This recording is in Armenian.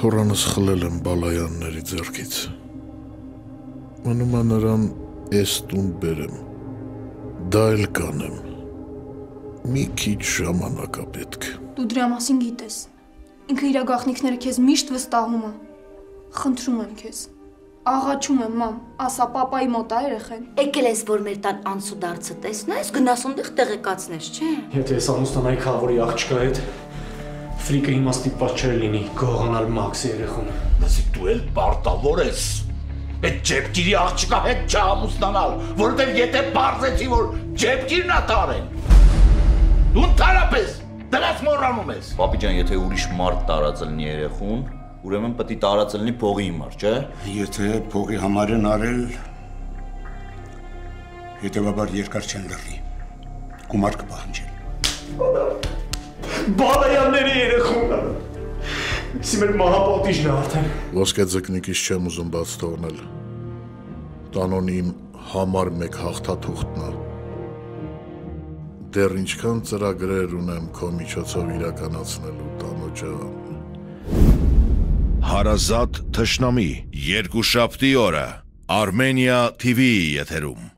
Թորանս խլել եմ Բալայանների ձեռքից։ Մնում է նրան էս տուն բերեմ, դա էլ կանեմ, մի քիչ ժամանակ է պետք։ Դու դրա մասին գիտես, ինքը իր գաղտնիքները քեզ միշտ վստահում է, խնդրում եմ քեզ, աղաչում եմ մամ, ասա պապայի մոտ է երեխեն։ Եկել ես, որ մեր տան անցուդարձը տեսնես, գնաս ունդեղ տեղեկացնես, չէ։ Եթե ես ամուսնանայի Խավորի աղջկա հետ, ֆրիկը հիմա ստիպված չէր լինի գողանալ Մաքսի երեխուն։ Լսի դու էլ պարտավոր ես այդ ջեպկիրի աղջկա հետ չամուսնանալ, որովհետև եթե բարձեցի, որ ջեպկիրն է տարեն, դու ընդհանրապես դրանց մոռանում ես։ Պապի ջան, եթե ուրիշ մարդ տարածել լինի երեխուն, ուրեմն պետք է տարածել լինի փողի համար, չէ։ Եթե փողի համար են արել, հետևաբար երկար չեն լռի, գումար կպահանջեն։ Բալայանների երեխունը։ Իսկ մեր մահապատիժն է արդեն։ Ոսկե ձկնիկից չեմ ուզում բաց թողնել, տանոնի իմ համար մեկ հաղթաթուղթն է։ Դեռ ինչքան ծրագրեր ունեմ քո միջոցով իրականացնելու տանո ջան։ Հարազատ թշնամի, երկուշաբթի օրը Armenia TV եթերում։